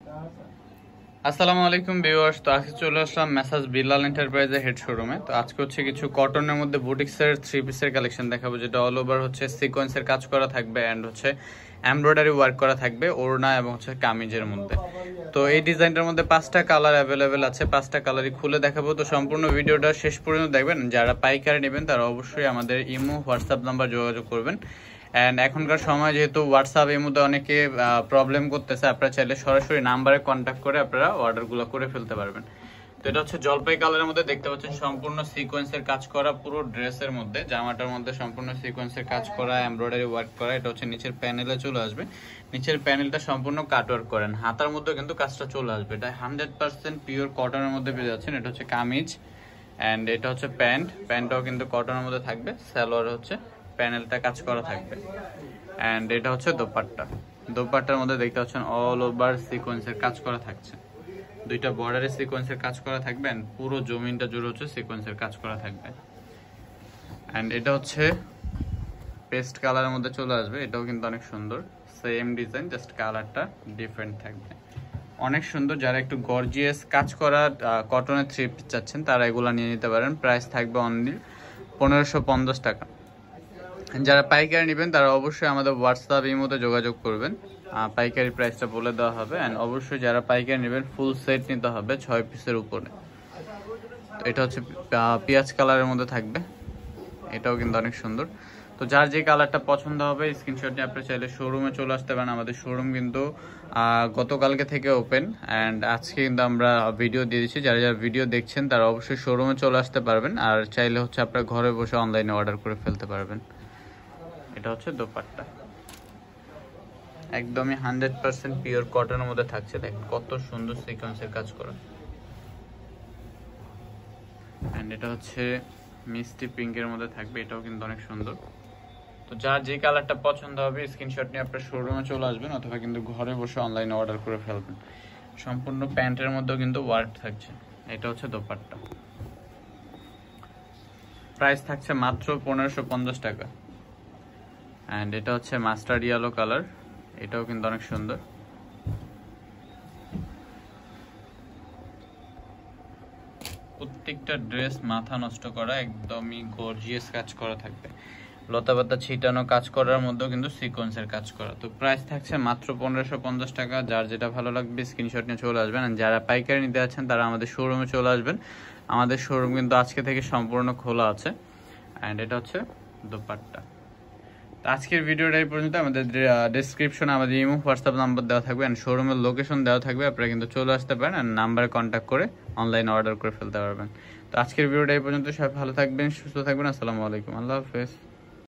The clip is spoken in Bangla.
আসসালামু আলাইকুম ভিউয়ার্স। তো আজকে চলে আসলাম মেসাজ বিলাল এন্টারপ্রাইজের হেড শোরুমে। তো আজকে হচ্ছে কিছু কটনের মধ্যে বুটিক্সের থ্রি পিসের কালেকশন দেখাবো, যেটা অল ওভার হচ্ছে সিকোয়েন্সের কাজ করা থাকবে অ্যান্ড হচ্ছে এমব্রয়ডারি ওয়ার্ক করা থাকবে ওড়না এবং হচ্ছে কামিজের মধ্যে। তো এই ডিজাইনটার মধ্যে 5টা কালার অ্যাভেলেবেল আছে, 5টা কালারই খুলে দেখাবো। তো সম্পূর্ণ ভিডিওটা শেষ পর্যন্ত দেখবেন। যারা পাইকারি নেবেন তারা অবশ্যই আমাদের ইমো হোয়াটসঅ্যাপ নাম্বার যোগাযোগ করবেন। অ্যান্ড এখনকার সময় যেহেতু হোয়াটসঅ্যাপ এর মধ্যে অনেকে প্রবলেম করতেছে, আপনারা চাইলে সরাসরি নাম্বারে কন্ট্যাক্ট করে আপনারা অর্ডারগুলো করে ফেলতে পারবেন। তো এটা হচ্ছে জলপাই কালারের মধ্যে দেখতে পাচ্ছেন, সম্পূর্ণ সিকোয়েন্সের কাজ করা পুরো ড্রেসের মধ্যে, জামাটার মধ্যে সম্পূর্ণ সিকোয়েন্সের কাজ করা, এমব্রয়ডারি ওয়ার্ক করা। এটা হচ্ছে নিচের প্যানেলে চলে আসবে, নিচের প্যানেলটা সম্পূর্ণ কাটওয়ার্ক করেন, হাতার মধ্যে কিন্তু কাজটা চলে আসবে। এটা 100% পিওর কটনের মধ্যে পেয়ে যাচ্ছেন। এটা হচ্ছে কামিজ অ্যান্ড এটা হচ্ছে প্যান্টটাও কিন্তু কটনের মধ্যে থাকবে, সালোয়ার হচ্ছে প্যানেলটা কাজ করা থাকবে। অ্যান্ড এটা হচ্ছে দোপাট্টার মধ্যে দেখতে পাচ্ছেন অল ওভার সিকোয়েন্সের কাজ করা থাকছে, দুইটা বর্ডারে সিকোয়েন্সের কাজ করা থাকবে অ্যান্ড পুরো জমিনটা জুড়ে হচ্ছে সিকোয়েন্সের কাজ করা থাকবে। অ্যান্ড এটা হচ্ছে পেস্ট কালারের মধ্যে চলে আসবে, এটাও কিন্তু অনেক সুন্দর, সেম ডিজাইন, জাস্ট কালারটা ডিফারেন্ট থাকবে, অনেক সুন্দর। যারা একটু গর্জিয়াস কাজ করা কটনের থ্রি পিস চাচ্ছেন তারা এগুলো নিয়ে নিতে পারেন। প্রাইস থাকবে অনলি 1550 টাকা। যারা পাইকারি নেবেন তারা অবশ্যই আমাদের হোয়াটসঅ্যাপ এই মধ্যে যোগাযোগ করবেন, পাইকারি প্রাইসটা বলে দেওয়া হবে। অ্যান্ড অবশ্যই যারা পাইকারি নেবেন ফুল সেট নিতে হবে 6 পিসের উপরে। তো এটা হচ্ছে পেঁয়াজ কালারের মধ্যে থাকবে, এটাও কিন্তু অনেক সুন্দর। তো যার যে কালারটা পছন্দ হবে স্ক্রিনশট নিয়ে আপনি চাইলে শোরুমে চলে আসতে পারেন। আমাদের শোরুম কিন্তু গতকালকে থেকে ওপেন অ্যান্ড আজকে কিন্তু আমরা ভিডিও দিয়ে দিচ্ছি। যারা যারা ভিডিও দেখছেন তারা অবশ্যই শোরুমে চলে আসতে পারবেন, আর চাইলে হচ্ছে আপনার ঘরে বসে অনলাইনে অর্ডার করে ফেলতে পারবেন। এটা হচ্ছে দোপাট্টা, একদমই 100% পিওর কটনের মধ্যে থাকছে। দেখেন কত সুন্দর সিকোয়েন্সের কাজ করা। এন্ড এটা হচ্ছে মিষ্টি পিঙ্কের মধ্যে থাকবে, এটাও কিন্তু অনেক সুন্দর। তো যার যে কালারটা পছন্দ হবে স্ক্রিনশট নিয়ে আপনার শোরুমে চলে আসবেন, অথবা কিন্তু ঘরে বসে অনলাইনে অর্ডার করে ফেলবেন। সম্পূর্ণ প্যান্টের মধ্যেও কিন্তু ওয়ার্ক থাকছে। এটা হচ্ছে দোপাট্টা, প্রাইস থাকছে মাত্র 1550 টাকা। অ্যান্ড এটা হচ্ছে মাস্টার্ড ইয়েলো কালার, এটাও কিন্তু অনেক সুন্দর। প্রত্যেকটা ড্রেস মাথা নষ্ট করা, একদমই গর্জিয়াস কাজ করা থাকবে, লতাপাতা ছিটানো কাজ করার মধ্যেও কিন্তু সিকোয়েন্সের কাজ করা। তো প্রাইস থাকছে মাত্র 1550 টাকা। যার যেটা ভালো লাগবে স্ক্রিনশট নিয়ে চলে আসবেন। আর যারা পাইকারি নিতে আছেন তারা আমাদের শোরুমে চলে আসবেন। আমাদের শোরুম কিন্তু আজকে থেকে সম্পূর্ণ খোলা আছে। অ্যান্ড এটা হচ্ছে দোপাট্টা। আজকের ভিডিওটা এই পর্যন্ত। আমাদের ডেসক্রিপশনে আমাদের ইমো হোয়াটসঅ্যাপ নাম্বার দেওয়া থাকবে অ্যান্ড শোরুমের লোকেশন দেওয়া থাকবে, আপনারা কিন্তু চলে আসতে পারেন অ্যান্ড নাম্বারে কন্ট্যাক্ট করে অনলাইনে অর্ডার করে ফেলতে পারবেন। তো আজকের ভিডিওটা এই পর্যন্ত। সবাই ভালো থাকবেন, সুস্থ থাকবেন। আসসালামু আলাইকুম, আল্লাহ হাফেজ।